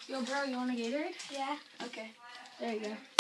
Yo, bro, you want a Gatorade? Yeah. Okay. There you go.